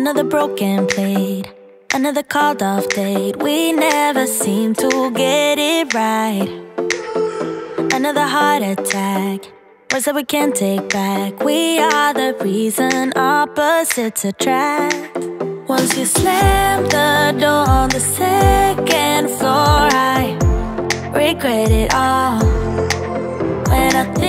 Another broken plate, another called off date. We never seem to get it right. Another heart attack, words that we can't take back. We are the reason opposites attract. Once you slam the door on the second floor, I regret it all. When I